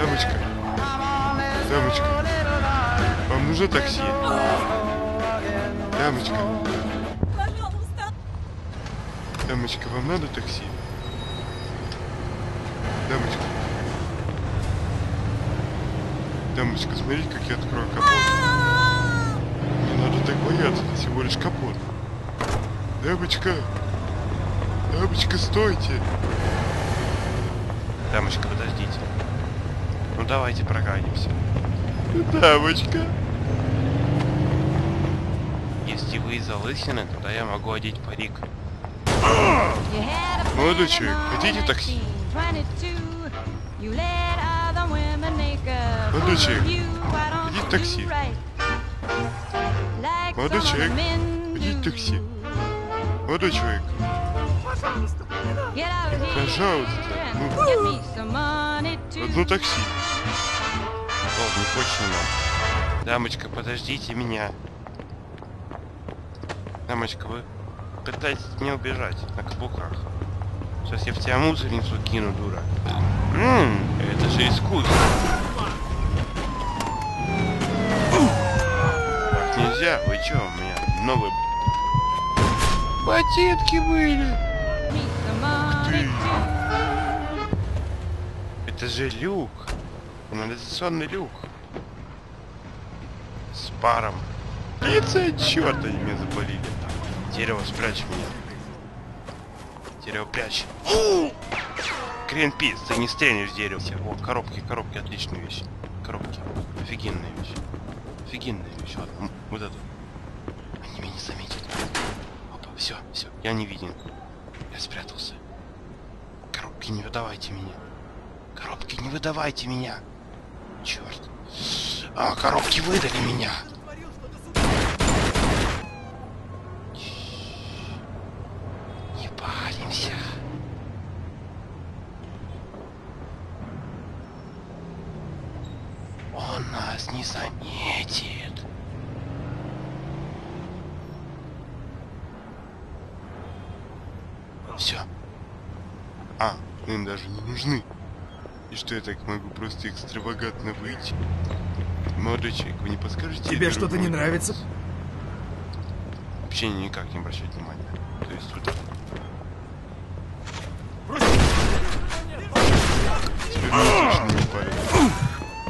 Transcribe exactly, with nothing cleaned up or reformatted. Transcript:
Дамочка. Дамочка. Вам нужно такси? Дамочка. Пожалуйста. Дамочка, вам надо такси? Дамочка. Дамочка, смотрите, как я открою капот. Не надо так бояться, это всего лишь капот. Дамочка. Дамочка, стойте. Дамочка, подождите. Ну давайте прокатимся. Дамочка. Если вы из залысины, тогда я могу одеть парик. Молодой человек, хотите такси? Молодой человек, хотите такси? Молодой человек, хотите такси? Молодой человек. Пожалуйста. Ну, одно такси. Ладно, не хочешь, не надо. Дамочка, подождите меня. Дамочка, вы пытаетесь не убежать на каблуках. Сейчас я в тебя мусорницу кину, дура. Ммм, это же искусство. Так нельзя, вы чё, у меня новые ботинки были. Ух ты. Это же люк. Канализационный люк. С паром. Лица черта, они меня запалили. Дерево, спрячь меня. Дерево, прячь. Гринпис, ты не стрельнешь в дерево. О, коробки, коробки, отличная вещь. Коробки. Офигенная вещь. Офигенная вещь. Ладно, вот эту. Они меня не заметят. Опа, все, все, я не виден. Я спрятался. Коробки, не выдавайте меня. Коробки, не выдавайте меня. Черт. А, коробки выдали меня. Не паримся. Он нас не заметит. Все. А, мы им даже не нужны. И что я так могу просто экстравагантно выйти? Молодой человек, вы не подскажете? Тебе что-то не нравится? Вообще никак не обращать внимания. То есть вот... Теперь мне точно не парит.